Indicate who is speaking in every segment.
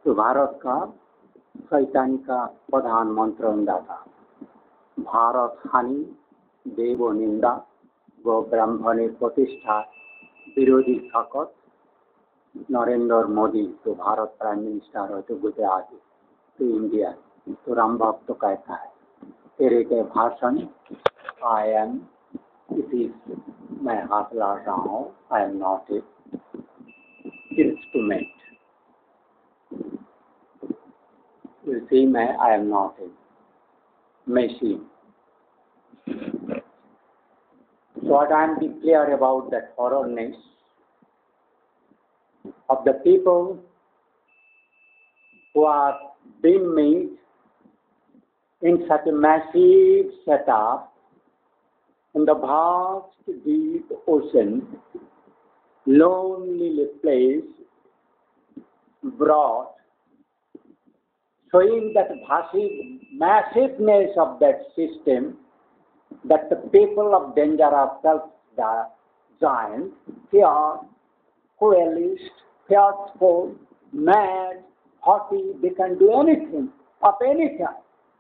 Speaker 1: तो भारत का शैतानी का प्रधान मंत्र था, भारत हानि देव निंदा गो ब्राह्मणे प्रतिष्ठा विरोधी शपथ। नरेंद्र मोदी तो भारत प्राइम मिनिस्टर है, तो गुजरात तो इंडिया, तो राम भक्त कहता है तेरे के भाषण आई एम इट इज, मैं हाथ लाड़ रहा हूँ, I am not a instrument. You see, I am not a machine. So what I am declare about that horrorness of the people who are being made in such a massive setup in the vast deep ocean, lonely place, broad, showing that massiveness of that system, that the people of danger are self-giant, fear, cruelist, fearful, mad, haughty, they can do anything, of any time.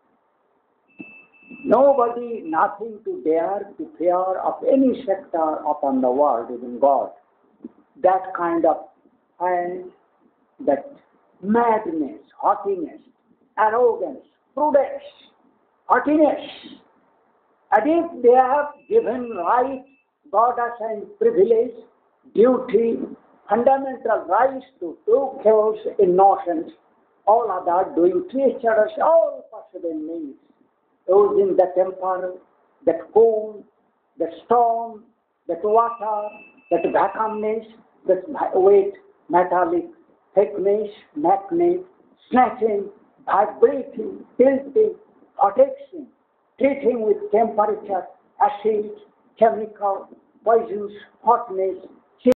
Speaker 1: Nobody, nothing to dare to fear of any sector upon the world, even God. That kind of, and that madness, haughtiness, arrogance, prudence, haughtiness, as if they have given right, God assigned privilege, duty, fundamental rights to do chaos, innocence, all other doing treacherous, all possible means, using the temper, that cold, the storm, that water, that vacuumness, that weight, metallic thickness, magnet, snatching, vibrating, tilting, protection, treating with temperature, acid, chemical, poisons, hotness,